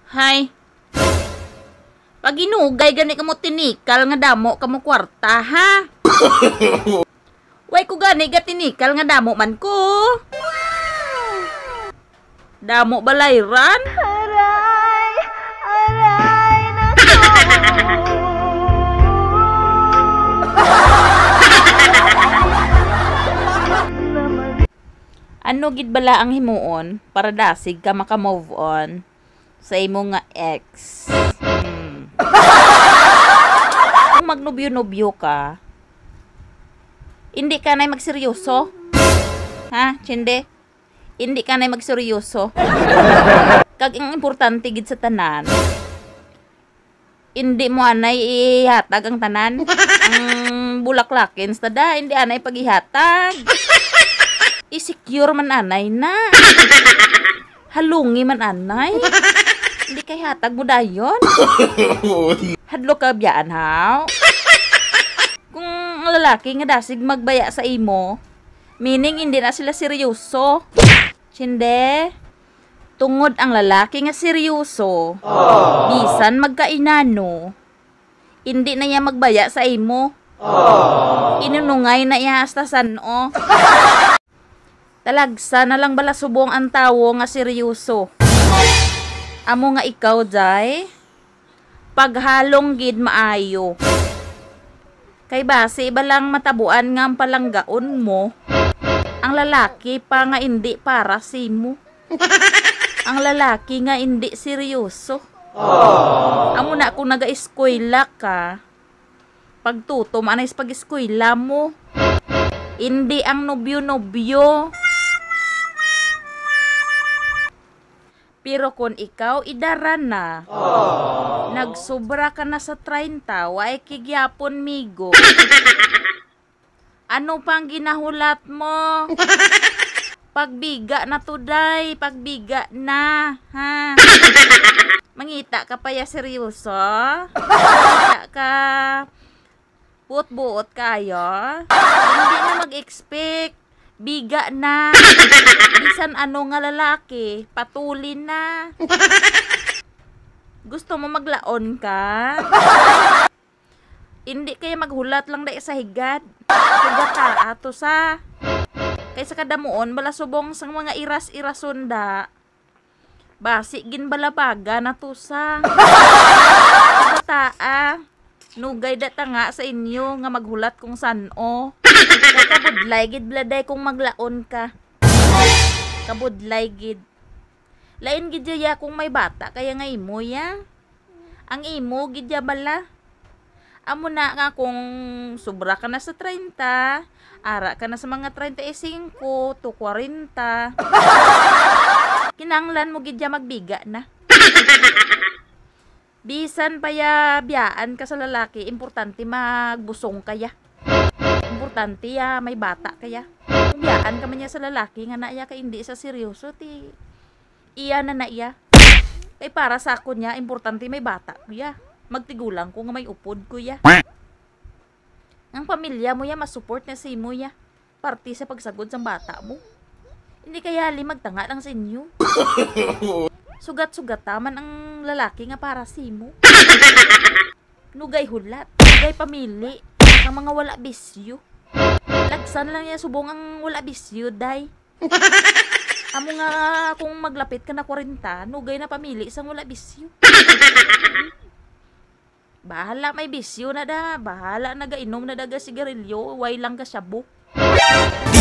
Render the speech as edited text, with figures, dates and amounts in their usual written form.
Hay. Pag inugay gani kamo tinikal nga damo kamo kwarta ha. Way ko gani ga tinikal nga damo man ko. Damo balayran. Aray, aray na ko. Ano gid bala ang himuon para dasig ka maka-move on sa imo nga ex? Kung magnobyo-nobyo ka, hindi ka na magseryoso. Ha, Chinde? Hindi ka na magseryoso. Kag ang importante gid sa tanan, hindi mo anay ihatag ang tanan. Ang bulaklakin sada, hindi anay paghihatag. I-secure man anay na. Halungi man anay. Hindi kay hatag mo dayon. Hadlo ka biyaan haw. Kung ang lalaki nga dasig magbaya sa imo, meaning hindi na sila seryoso. Sinde, tungod ang lalaki nga seryoso, bisan magkainano, hindi na niya magbaya sa imo. Inunungay na iya hasta sano. Talagsa na lang bala subong ang tawo nga seryoso. Amo nga ikaw, Jai, paghalong gid maayo. Kay base iba lang matabuan nga ang palanggaon mo, ang lalaki pa nga hindi para simo. Ang lalaki nga hindi seryoso. Amo na kung naga-eskwela ka, pagtutom anay sa pag-eskwela mo, hindi ang nobyo-nobyo. Pero kung ikaw idara na, nagsobra ka na sa 30, way kigyapon migo. Ano pang ginahulat mo? Pagbiga na today, pagbiga na, ha? Mangita ka pa ya seryoso? Mangita ka buot-buot kayo? Hindi na mag-expect. Biga na. Bisan ano nga lalaki, patulin na. Gusto mo maglaon ka? Hindi kaya maghulat lang dahil sa higad. Higata ato sa. Kaysa kadamuon, bala subong sang mga iras-irasunda. Basi ginbalabaga na to sa. Higata nugay data nga sa inyo nga maghulat kung saan-o. Kabudlay gid bladay kung maglaon ka. Kabudlay gid. Lain gid ya kung may bata kaya nga imo ya. Ang imo gid ya bala. Amo na nga kung sobra ka na sa 30, ara ka na sa mga 35 to 40. Kinanglan mo gid ya magbiga na. Bisan pa ya biyaan ka sa lalaki, importante magbusong kaya. Importante ya may bata kaya. Kung biyaan ka man niya sa lalaki nga na iya ka hindi sa seryoso ti iya na iya. Kay para sa ako niya importante may bata kuya. Magtigulang ko nga may upod kuya. Ang pamilya mo ya masupport na sa imo ya. Parti sa pagsagod sa bata mo. Hindi kaya hali magtanga lang sa inyo. Sugat-sugat taman ang lalaki nga para sa imo. Nugay hulat, nugay pamili, ang mga wala bisyo. Lagsan lang niya subong ang wala bisyo, day. Amo nga kung maglapit ka na 40, nugay na pamili isang wala bisyo. Bahala may bisyo na da, bahala nagainom na daga sigarilyo, way lang ka shabu.